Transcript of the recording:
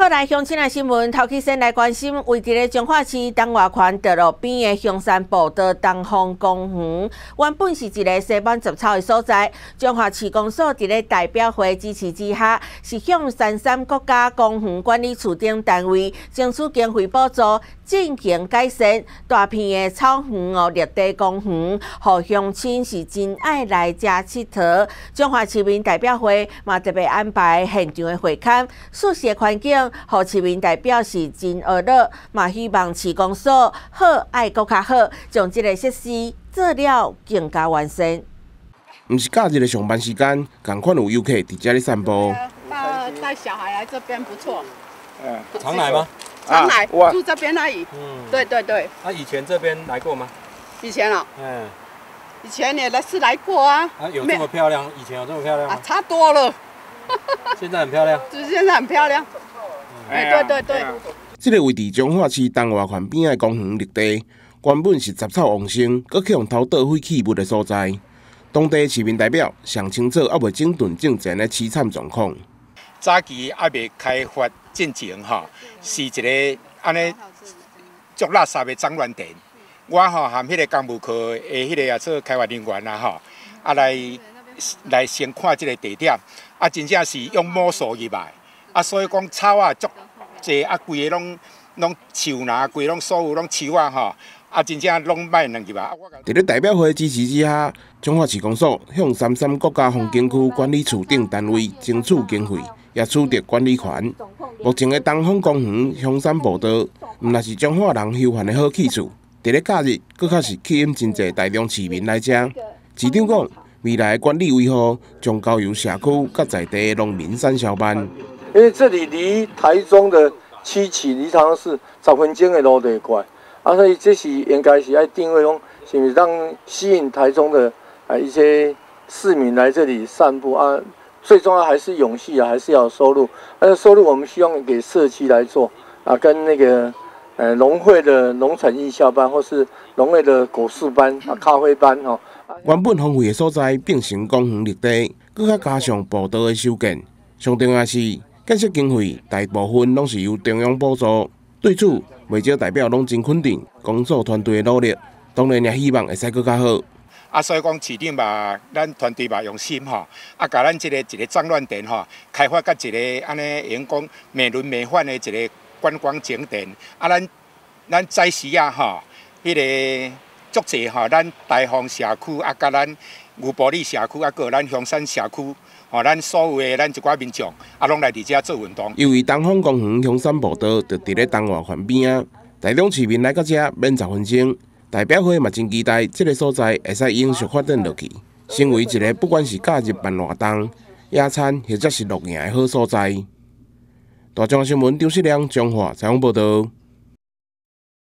好来，乡亲的新闻，头起先来关心，位伫咧彰化市东外环道路边的香山步道东方公园，原本是一个西满杂草的所在。彰化市公所伫咧代表会支持之下，是向三山国家公园管理处等单位争取经费补助，进行改善大片的草园绿地公园，互乡亲是真爱来遮佚佗。彰化市民代表会嘛特别安排现场的会勘，舒适的环境。互市民代表是真娱乐，嘛希望市公所好爱搁较好，将这个设施做了更加完善。 毋是假日的上班时间，同款有游客伫这里散步。 带小孩来这边不错。 常来吗？ 常来，住这边而已。对对对。 以前这边来过吗？ 以前哦。以前也来过啊。 有这么漂亮？以前有这么漂亮吗？ 差多了。 现在很漂亮。 就是现在很漂亮。对对对。 这个位伫彰化市东外环边的公园绿地，原本是杂草旺盛，搁去用偷倒废弃物的所在。当地市民代表上清楚，还未整顿正前的凄惨状况。 早期还未开发进前是一个安尼足垃圾的脏乱地。我和迄个工务科的迄个做开发人员来先看这个地点，真正是用摸索入来，所以讲草足济，规个拢树呐，规拢所有拢树真正拢歹弄入来。 伫咧代表会支持之下，彰化市公所向三山国家风景区管理处等单位争取经费，也取得管理权。目前的东方公园香山步道，毋但是彰化人休闲的好去处，伫咧假日，搁较是吸引真侪大众市民来遮。市长讲，未来的管理维护将交由社区甲在地的农民产销班。 因为这里离台中的七期离长是10分钟的路地过来，所以这是应该是要定位讲，是不是让吸引台中的一些市民来这里散步啊？最重要还是永续还是要有收入。收入我们希望给社区来做跟那个农会的农产艺校班，或是农会的果树班咖啡班原本荒废的所在变成公园绿地，搁较加上步道的修建。上重要是建设经费大部分拢是由中央补助。对此，袂少代表拢真肯定工作团队的努力，当然也希望会使搁较好。 所以讲市长嘛，咱团队嘛用心甲咱一个脏乱地开发甲一个安尼用讲美轮美奂的一个观光景点。咱早时迄个足济咱大丰社区甲咱牛埔里社区个咱香山社区。咱所有的咱一寡民众拢来伫遮做运动。 由于东方公园香山步道就伫咧东外环边大众市民来到遮免10分钟。代表会嘛真期待这个所在会使永续发展落去，成为一个不管是假日办活动、野餐或者是露营的好所在。大众新闻张世良彰化采访报道。